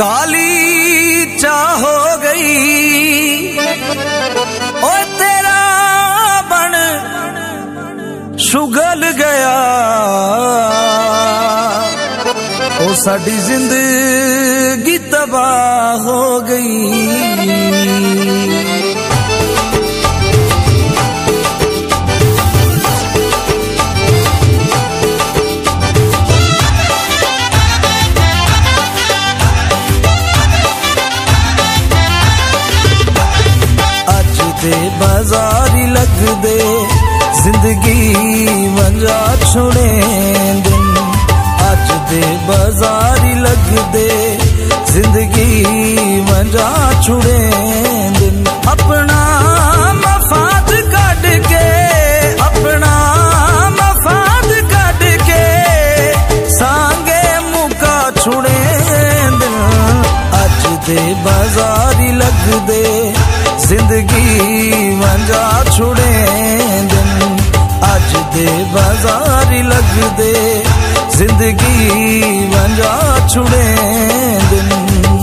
काली चाह हो गई ओ तेरा बन शुगल गया ओ साडी जिंदगी तबाह हो गई। बाजारी लग दे जिंदगी मंजा छुड़े दिन, अज दे बाजारी लग दे जिंदगी मंजा छुड़े दिन। अपना मफाद कट के अपना मफाद कट के सांगे मुका छुड़े दिन, अज दे बाजारी लग दे जिंदगी मंजा छुड़े दिन, अज दे बाजारी लग दे जिंदगी मंजा छुड़े दिन।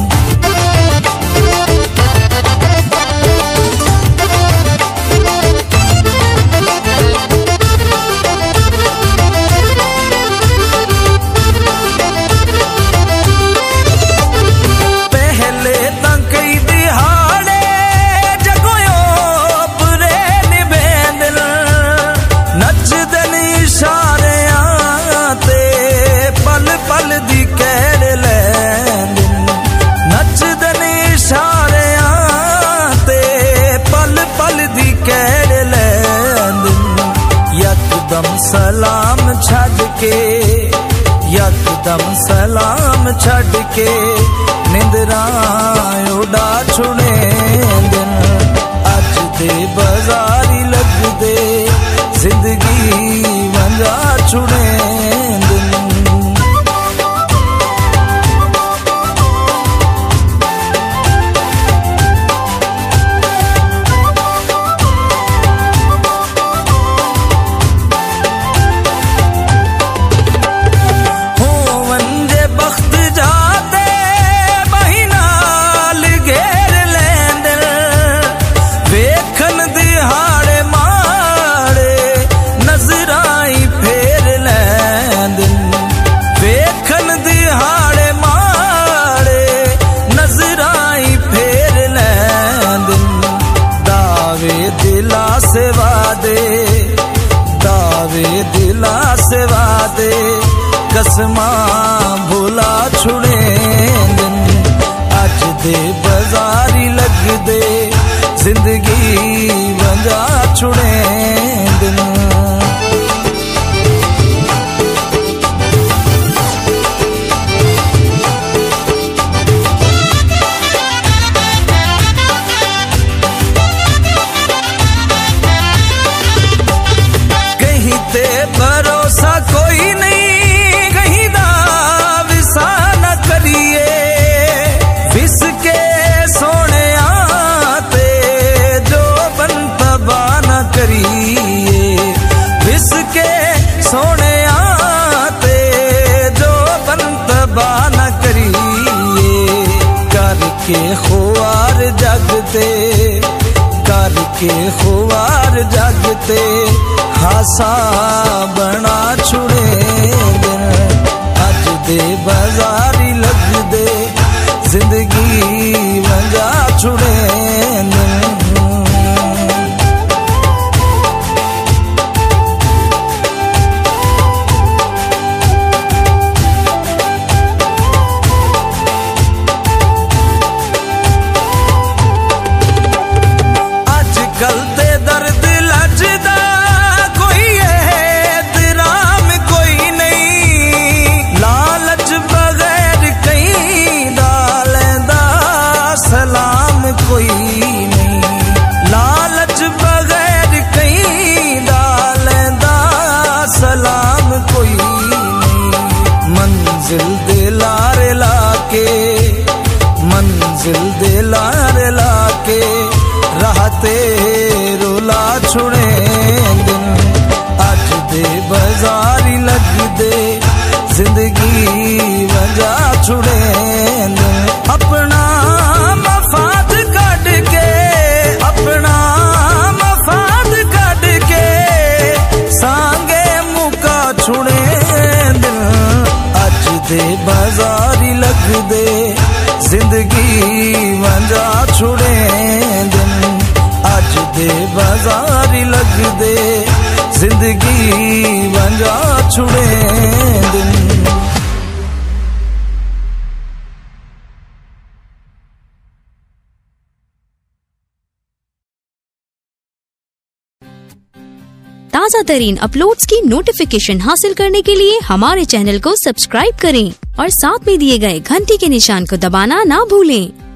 सलाम छड़ के यकदम सलाम छड़ के निंदरा उड़ा छुड़े दिन, अज दे बाजारी लग दे जिंदगी मंजा छुड़े दिन। दावे दिला से वादे कसमा भुला छुड़े दिन, अज दे बाजारी लग दे जिंदगी मंजा छुड़े दिन। भरोसा कोई नहीं कहीं दा विसा न करिए, विस के सोने आते जो बन तबा न करिए, विस के सोने आते जो बन तबा न करिए। करके खुआर जगते करके खुआर जगते हासा बना छुड़े दिन, अज दे बाजारी लग दे जिंदगी मंजा छुड़े दिन। आजकल ते दर्द लजदा कोई नहीं, लालच बगैर जिंदगी मंजा छुड़े दिन अज दे बाजारी लग दे जिंदगी मंजा छुड़े दिन। ताज़ा तरीन अपलोड्स की नोटिफिकेशन हासिल करने के लिए हमारे चैनल को सब्सक्राइब करें और साथ में दिए गए घंटी के निशान को दबाना ना भूलें।